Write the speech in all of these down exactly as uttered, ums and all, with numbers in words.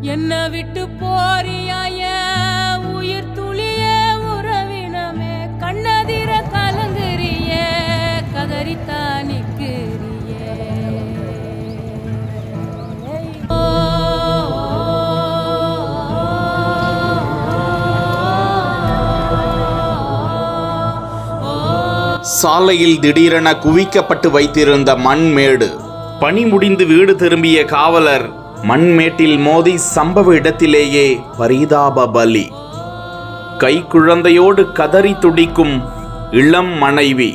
என்ன விட்டு போறியாய உயிர் துளிய உறவினமே கண்ணதிர கலங்குறிய கதறித்தா நிற்கிறிய சாலையில் திடீரென குவிக்கப்பட்டு வைத்திருந்த மண்மேடு. பணி முடிந்து வீடு திரும்பிய காவலர் மண்மேட்டில் மோதி சம்பவ இடத்திலேயே பரிதாப பலி. கை குழந்தையோடு கதறி துடிக்கும் இளம் மனைவி.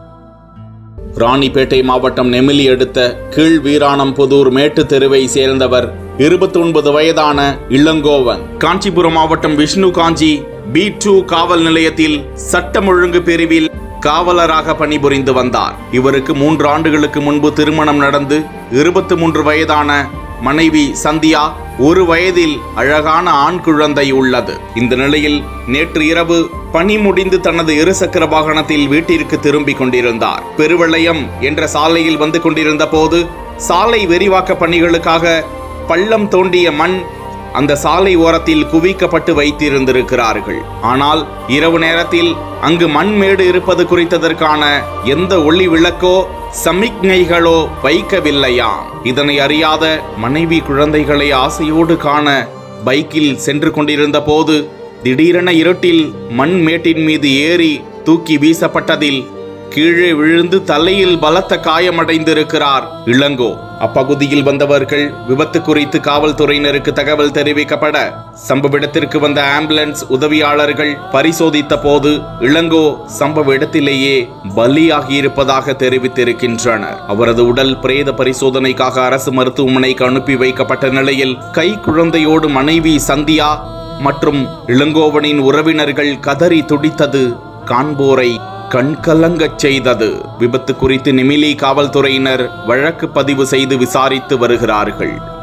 ராணிப்பேட்டை மாவட்டம் நெமிலி அடுத்த கீழ் வீராணம்புதூர் மேட்டு தெருவை சேர்ந்தவர் இருபத்தி ஒன்பது வயதான இளங்கோவன். காஞ்சிபுரம் மாவட்டம் விஷ்ணு காஞ்சி பி டூ காவல் நிலையத்தில் சட்டம் ஒழுங்கு பிரிவில் காவலராக பணிபுரிந்து வந்தார். இவருக்கு மூன்று ஆண்டுகளுக்கு முன்பு திருமணம் நடந்து இருபத்தி மூன்று வயதான மனைவி சந்தியா, ஒரு வயதில் அழகான ஆண் குழந்தை உள்ளது. இந்த நிலையில் நேற்று இரவு பணி முடிந்து தனது இருசக்கர வாகனத்தில் வீட்டிற்கு திரும்பிக் கொண்டிருந்தார். பெருவளையம் என்ற சாலையில் வந்து கொண்டிருந்த போது சாலை விரிவாக்க பணிகளுக்காக பள்ளம் தோண்டிய மண் அந்த சாலை ஓரத்தில் குவிக்கப்பட்டு வைத்திருந்திருக்கிறார்கள். ஆனால் இரவு நேரத்தில் அங்கு மண்மேடு இருப்பது குறித்ததற்கான எந்த ஒளி விளக்கோ சமிக்ஞைகளோ வைக்கவில்லையாம். இதனை அறியாத மனைவி குழந்தைகளை ஆசையோடு காண பைக்கில் சென்று கொண்டிருந்த போது திடீரென இருட்டில் மண்மேட்டின் மீது ஏறி தூக்கி வீசப்பட்டதில் கீழே விழுந்து தலையில் பலத்த காயமடைந்திருக்கிறார் இளங்கோ. அப்பகுதியில் வந்தவர்கள் விபத்து குறித்து காவல்துறையினருக்கு தகவல் தெரிவிக்கப்பட சம்பவ இடத்திற்கு வந்த ஆம்புலன்ஸ் உதவியாளர்கள் பரிசோதித்த போது இளங்கோ சம்பவ இடத்திலேயே பலியாகியிருப்பதாக தெரிவித்திருக்கின்றனர். அவரது உடல் பிரேத பரிசோதனைக்காக அரசு மருத்துவமனைக்கு அனுப்பி வைக்கப்பட்ட நிலையில் கை குழந்தையோடு மனைவி சந்தியா மற்றும் இளங்கோவனின் உறவினர்கள் கதறி துடித்தது காண்போரை கண்கலங்கச் செய்தது. விபத்து குறித்து நெமிலி காவல்துறையினர் வழக்கு பதிவு செய்து விசாரித்து வருகிறார்கள்.